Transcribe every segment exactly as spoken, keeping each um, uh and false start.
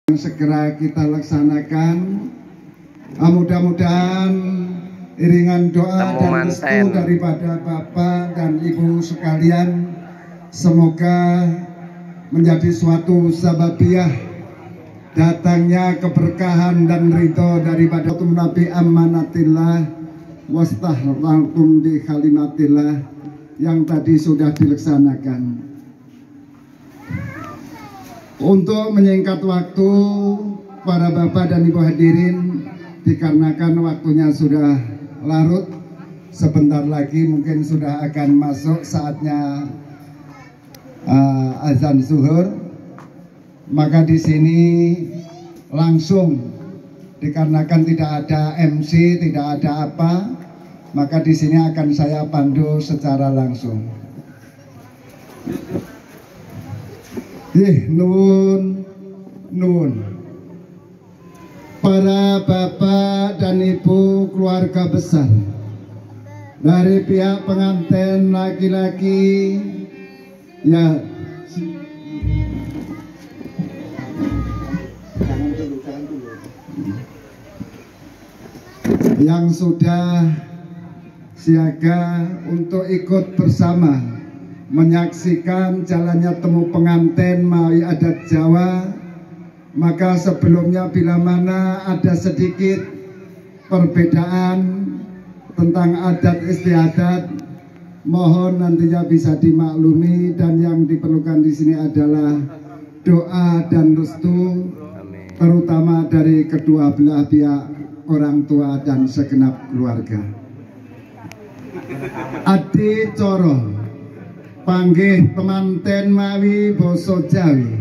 segera kita laksanakan. Mudah-mudahan iringan doa Temu dan manten. restu daripada Bapak dan Ibu sekalian semoga menjadi suatu sababiah datangnya keberkahan dan ridho daripada Nabi amanatillah wastahlaltum bi kalimatillah yang tadi sudah dilaksanakan. Untuk menyingkat waktu para bapak dan ibu hadirin, dikarenakan waktunya sudah larut, sebentar lagi mungkin sudah akan masuk saatnya uh, azan zuhur, maka di sini langsung dikarenakan tidak ada M C, tidak ada apa, maka di sini akan saya pandu secara langsung. Ih, nun, nun. Para bapak dan ibu keluarga besar dari pihak pengantin laki-laki, ya, yang sudah siaga untuk ikut bersama menyaksikan jalannya temu pengantin melalui adat Jawa, maka sebelumnya bila mana ada sedikit perbedaan tentang adat istiadat, mohon nantinya bisa dimaklumi, dan yang diperlukan di sini adalah doa dan restu, terutama dari kedua belah pihak orang tua dan segenap keluarga. Adi coro panggih temanten mawi basa Jawi,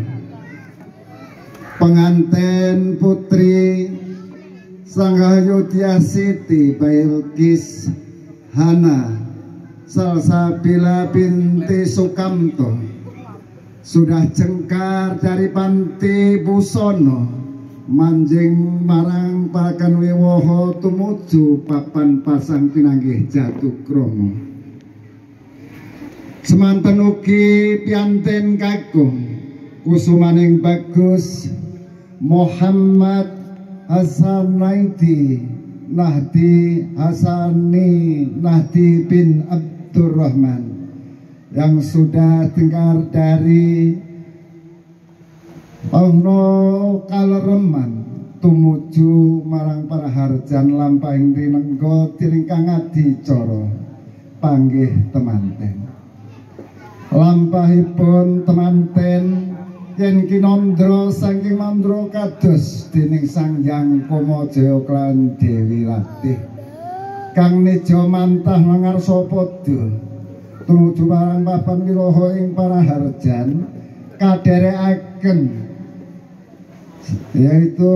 penganten putri Sanggayodya Siti Bailkis Hana Salsabila binti Sukamto sudah jengkar dari Panti Busono manjing marang pakan wiwoho tumuju papan pasang pinanggih Jatuh Kromo. Semanten ugi pianten kakung kusumaning bagus Muhammad Hasanaiti Nahdi Hasani Nahdi bin Abdurrahman yang sudah dengar dari Ono Kalereman tumuju marang para harjan lampahing rinenggo tiringkang adi coro panggih temanten. Lampahipun temanten yen kinandra saking mandra kados dening Sang Hyang Kamajaya klan Dewi Latih kang neja mantah mangarsa padha tumuju marang papan wilaha ing para harjan kadherekaken, yaitu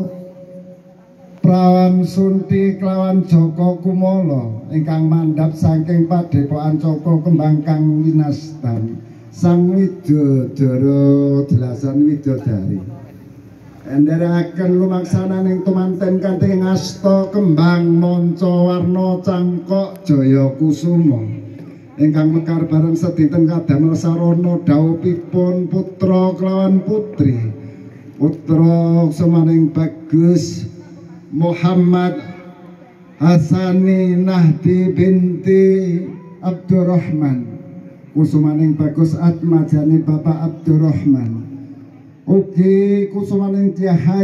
Prawan Sunti kelawan Joko Kumolo ingkang mandhap saking Padepokan Coko Kembang kang winastan Sang Widodara Delasan Widodari. Endheraken lumaksananing tumanten kanthi ngasta kembang manca warna cangkok jaya kusuma ingkang mekar bareng sedinten kadamel sarana dhawuhipun putra kelawan putri, putra semaning bagus Muhammad Hasani Nahdi binti Abdurrahman kusumaning bagus atmajane Bapak Abdurrahman ugi kusumaning Tiahai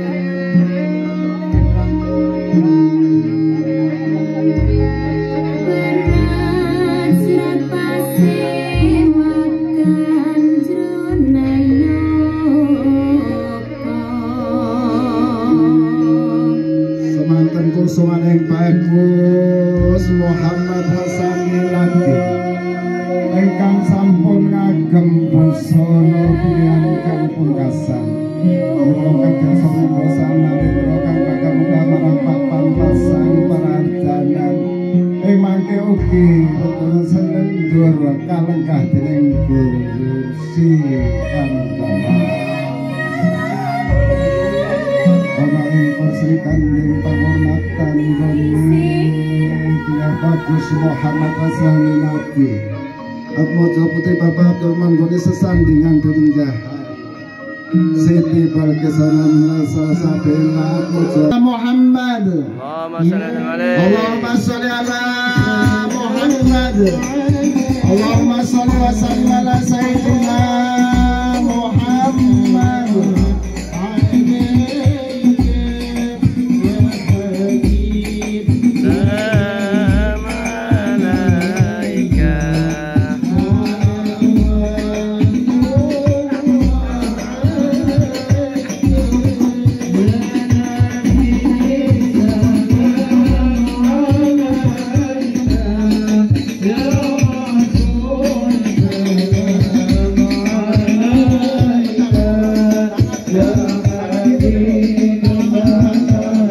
kusumaning bagus Muhammad Hasani Lati ingkang sampun ngagem busana pilihan kang pungkasan kula kadasa busana kula kang bakal marang papan pasang pararjanan ing mangke ugi terus senendur kalenggah dening kursi kantama kursi kanding penghormatan goni dia bagus Muhammad Hasani Lati Atmojo Putri Bapak Abdurrahman goni sesandingan dening jahat Siti Balkisanan Salsabila Muhammad Allahumma sholli ala Muhammad Allahumma sholli wa sallim ala Sayyidina Muhammad Ya